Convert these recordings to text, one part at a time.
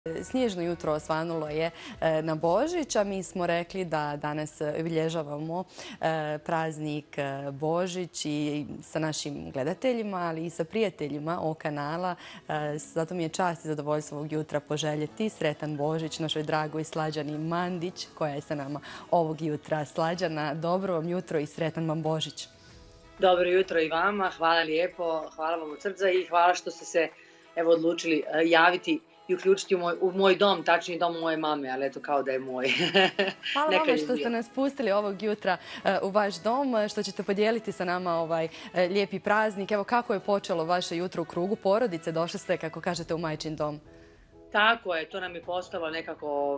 Snježno jutro osvanulo je na Božić, a mi smo rekli da danas obilježavamo praznik Božić i sa našim gledateljima, ali i sa prijateljima ovog kanala. Zato mi je čast i zadovoljstvo ovog jutra poželjeti sretan Božić našoj dragoj Slađani Mandić, koja je sa nama ovog jutra. Slađana, dobro vam jutro i sretan vam Božić. Dobro jutro i vama, hvala lijepo, hvala vam od srca i hvala što ste se odlučili javiti i uključiti u moj dom, tačnije dom moje mame, ali eto kao da je moj. Hvala vama što ste nas pustili ovog jutra u vaš dom, što ćete podijeliti sa nama ovaj lijepi praznik. Evo, kako je počelo vaše jutro u krugu porodice? Došli ste, kako kažete, u majčin dom. Tako je, to nam je postalo nekako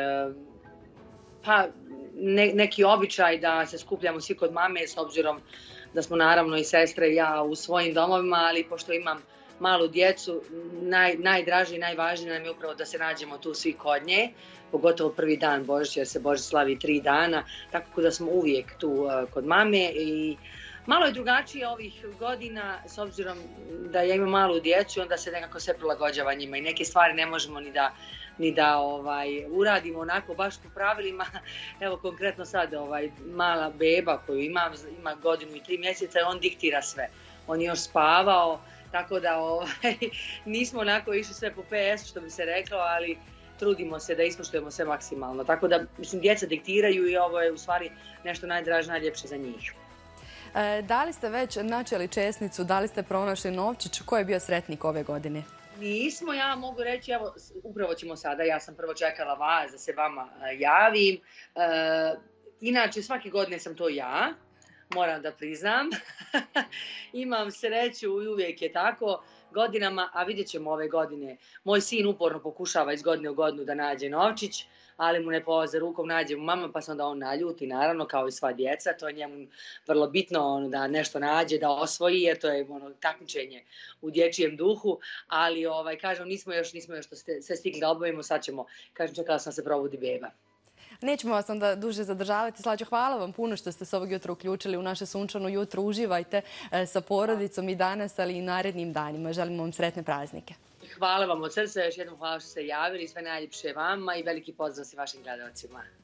neki običaj da se skupljamo svi kod mame, s obzirom da smo naravno i sestre i ja u svojim domovima, ali pošto imam malu djecu, najdraže i najvažnije nam je upravo da se nađemo tu svi kod nje, pogotovo prvi dan Božića, jer se Božić slavi 3 dana, tako da smo uvijek tu kod mame. I malo je drugačije ovih godina, s obzirom da ja imam malu djecu, onda se nekako sve prilagođava njima i neke stvari ne možemo ni da uradimo onako baš po pravilima. Evo konkretno sad mala beba koju ima 1 godinu i 3 mjeseca i on diktira sve. On je još spavao, tako da nismo onako išli sve po PS, što bi se reklo, ali trudimo se da ispoštujemo sve maksimalno. Tako da, mislim, djeca diktiraju i ovo je u stvari nešto najdraže, najljepše za njih. Da li ste već načeli česnicu, da li ste pronašli novčić? Ko je bio sretnik ove godine? Nismo, ja mogu reći, evo, upravo ćemo sada, ja sam prvo čekala vas da se vama javim. Inače, svake godine sam to ja, moram da priznam. Imam sreću i uvijek je tako godinama, a vidjet ćemo ove godine. Moj sin uporno pokušava iz godine u godinu da nađe novčić, ali mu ne polaze rukom, nađe mu mama, pa se onda on naljuti, naravno, kao i sva djeca. To je njemu vrlo bitno, da nešto nađe, da osvoji, jer to je takmičenje u dječjem duhu. Ali, kažem, nismo još to sve stigli da obavimo, sad ćemo, kažem, čekala sam se probudi beba. Nećemo vas onda duže zadržavati. Slađo, hvala vam puno što ste se ovog jutra uključili u naše sunčano jutro. Uživajte sa porodicom i danas, ali i narednim danima. Želimo vam sretne praznike. Hvala vam od srca, još jednom hvala što ste javili, sve najljepše vama i veliki pozdrav svim vašim gledalcima.